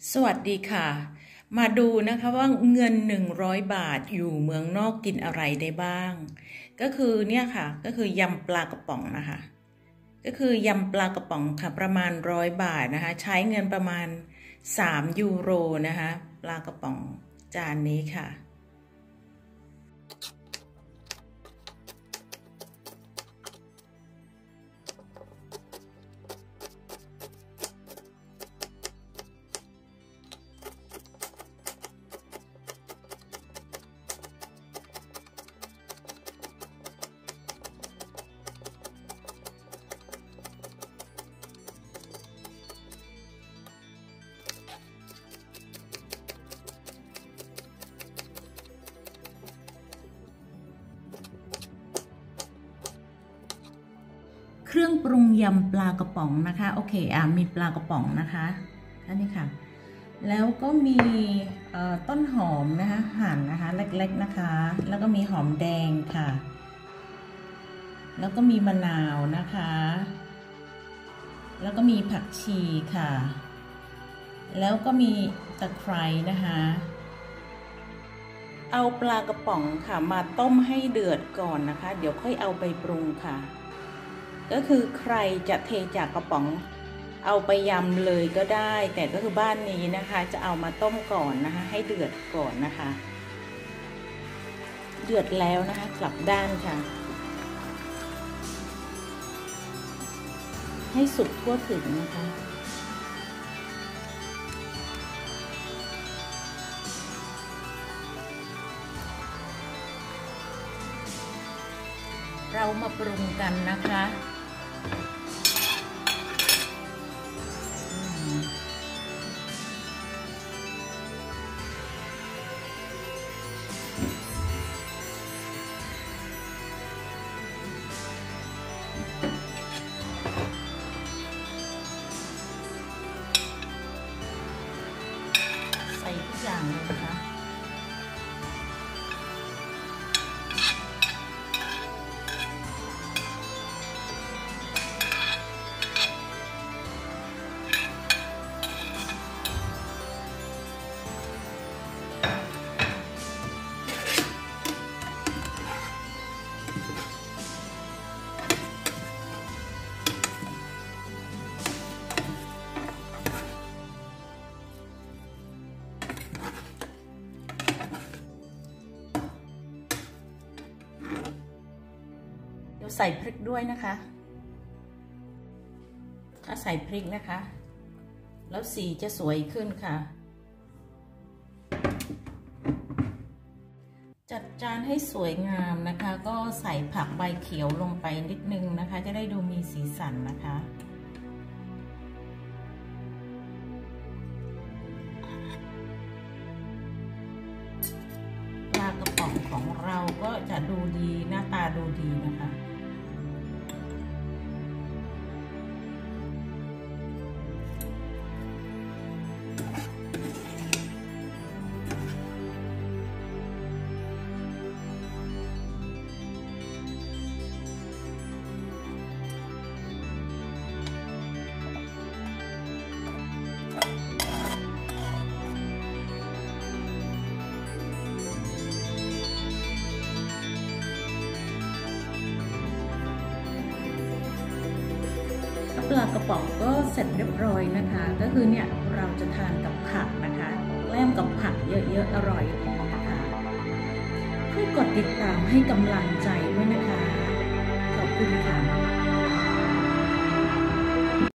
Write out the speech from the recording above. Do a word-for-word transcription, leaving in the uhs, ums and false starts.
สวัสดีค่ะมาดูนะคะว่าเงินหนึ่งร้อยบาทอยู่เมืองนอกกินอะไรได้บ้างก็คือเนี่ยค่ะก็คือยำปลากระป๋องนะคะก็คือยำปลากระป๋องค่ะประมาณร้อยบาทนะคะใช้เงินประมาณสามยูโรนะคะปลากระป๋องจานนี้ค่ะเครื่องปรุงยำปลากระป๋องนะคะโอเคอ่ะมีปลากระป๋องนะคะอันนี้ค่ะแล้วก็มีต้นหอมนะคะหั่นนะคะเล็กๆนะคะแล้วก็มีหอมแดงค่ะแล้วก็มีมะนาวนะคะแล้วก็มีผักชีค่ะแล้วก็มีตะไคร้นะคะเอาปลากระป๋องค่ะมาต้มให้เดือดก่อนนะคะเดี๋ยวค่อยเอาไปปรุงค่ะก็คือใครจะเทจากกระป๋องเอาไปยำเลยก็ได้แต่ก็คือบ้านนี้นะคะจะเอามาต้มก่อนนะคะให้เดือดก่อนนะคะเดือดแล้วนะคะกลับด้านค่ะให้สุกทั่วถึงนะคะเรามาปรุงกันนะคะใส่ทุกอย่างเลยนะคะใส่พริกด้วยนะคะถ้าใส่พริกนะคะแล้วสีจะสวยขึ้นค่ะจัดจานให้สวยงามนะคะก็ใส่ผักใบเขียวลงไปนิดนึงนะคะจะได้ดูมีสีสันนะคะปลากระป๋องของเราก็จะดูดีหน้าตาดูดีนะคะปลากระป๋องก็เสร็จเรียบร้อยนะคะก็คือเนี่ยเราจะทานกับผักนะคะแกล้มกับผักเยอะๆอร่อยนะคะช่วยกดติดตามให้กำลังใจด้วยนะคะขอบคุณค่ะ